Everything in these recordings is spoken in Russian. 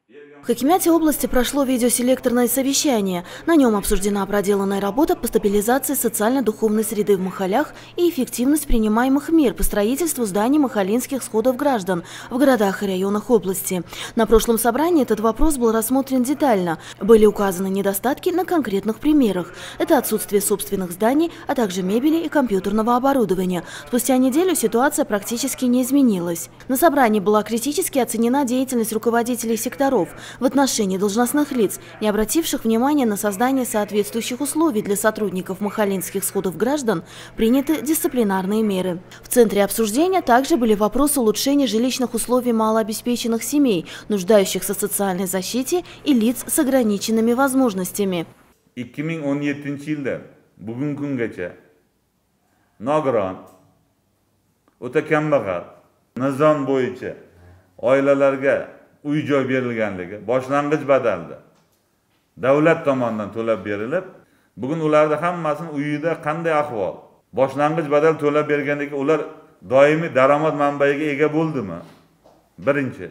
В Хакимяте области прошло видеоселекторное совещание. На нем обсуждена проделанная работа по стабилизации социально-духовной среды в Махалях и эффективность принимаемых мер по строительству зданий махалинских сходов граждан в городах и районах области. На прошлом собрании этот вопрос был рассмотрен детально. Были указаны недостатки на конкретных примерах. Это отсутствие собственных зданий, а также мебели и компьютерного оборудования. Спустя неделю ситуация практически не изменилась. На собрании была критически оценена деятельность руководителей секторов в отношении должностных лиц, не обративших внимания на создание соответствующих условий для сотрудников махалинских сходов граждан, приняты дисциплинарные меры. В центре обсуждения также были вопросы улучшения жилищных условий малообеспеченных семей, нуждающихся в социальной защите и лиц с ограниченными возможностями. 2017 yilda bugun kungacha nogiron, o'ta kambag'al, nizom bo'yicha oilalarga uy-joy berilganligi boshlang'ich badalda davlat tomonidan to'lab berilib, bugun ularda hammasini uyida qanday ahvol? Boshlang'ich badal to'lab bergandagi ular doimiy daromad manbaiga ega bo'ldimi? Birinchi.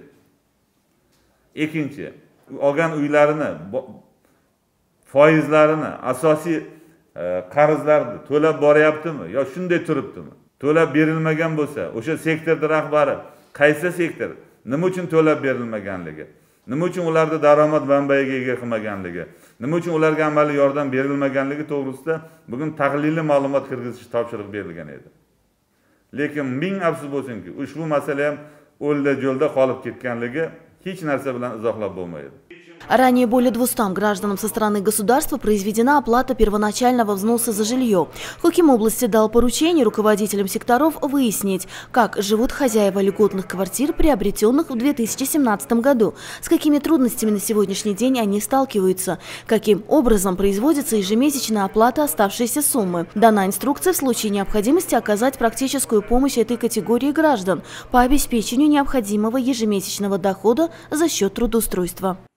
Ikkinchi, olgan uylarini, foizlarini, asosiy qarzlarni to'lab boryaptimi yo shunday turibdimi? To'lab berilmagan bo'lsa, o'sha sektorning rahbari qaysi sektor, nima uchun to'lab berilmaganligi, nima uchun ularni daromad manbaiga ega qilmaganligi, nima uchun ularga amaliy yordam berilmaganligi to'g'risida bugun tahliliy ma'lumot kirgizish topshiriq berilgan edi. Lekin ming afsus bo'lsinki, ushbu masala ham o'lda jo'lda qolib ketganligi hech narsa bilan izohlab bo'lmaydi. Ранее более 200 гражданам со стороны государства произведена оплата первоначального взноса за жилье. Хаким области дал поручение руководителям секторов выяснить, как живут хозяева льготных квартир, приобретенных в 2017 году, с какими трудностями на сегодняшний день они сталкиваются, каким образом производится ежемесячная оплата оставшейся суммы. Дана инструкция в случае необходимости оказать практическую помощь этой категории граждан по обеспечению необходимого ежемесячного дохода за счет трудоустройства.